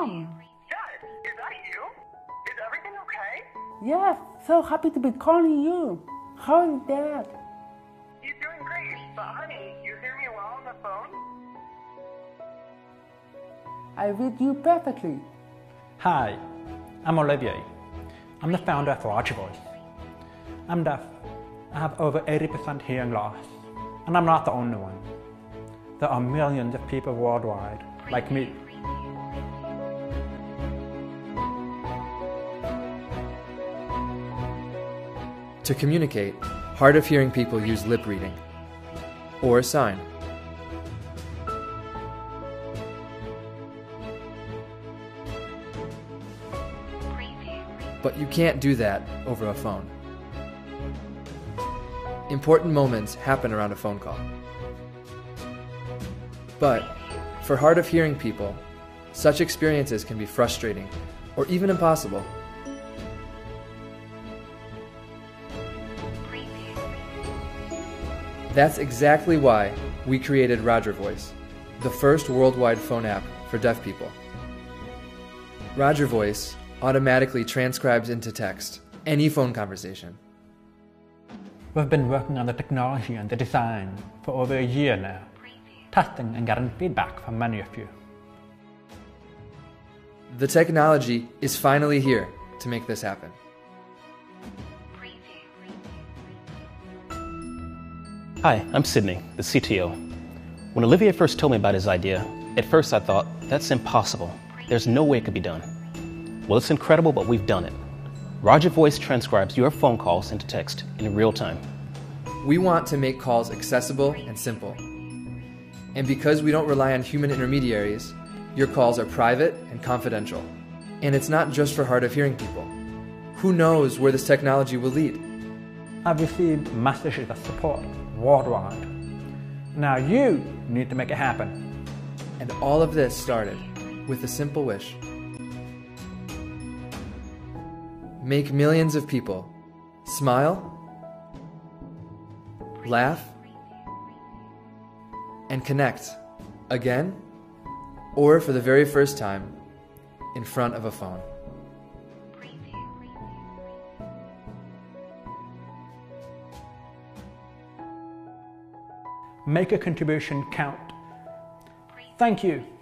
Mom. Dad, is that you? Is everything okay? Yes, so happy to be calling you. How is Dad? He's doing great, but honey, you hear me well on the phone? I read you perfectly. Hi, I'm Olivier. I'm the founder of Roger Voice. I'm deaf. I have over 80% hearing loss, and I'm not the only one. There are millions of people worldwide like me. To communicate, hard of hearing people use lip reading or a sign. But you can't do that over a phone. Important moments happen around a phone call. But for hard of hearing people, such experiences can be frustrating or even impossible. That's exactly why we created Roger Voice, the first worldwide phone app for deaf people. Roger Voice automatically transcribes into text any phone conversation. We've been working on the technology and the design for over a year now, testing and getting feedback from many of you. The technology is finally here to make this happen. Hi, I'm Sydney, the CTO. When Olivier first told me about his idea, at first I thought, that's impossible. There's no way it could be done. Well, it's incredible, but we've done it. Roger Voice transcribes your phone calls into text in real time. We want to make calls accessible and simple. And because we don't rely on human intermediaries, your calls are private and confidential. And it's not just for hard of hearing people. Who knows where this technology will lead? I've received messages of support worldwide. Now you need to make it happen. And all of this started with a simple wish. Make millions of people smile, laugh, and connect again, or for the very first time, in front of a phone. Make a contribution count. Thank you.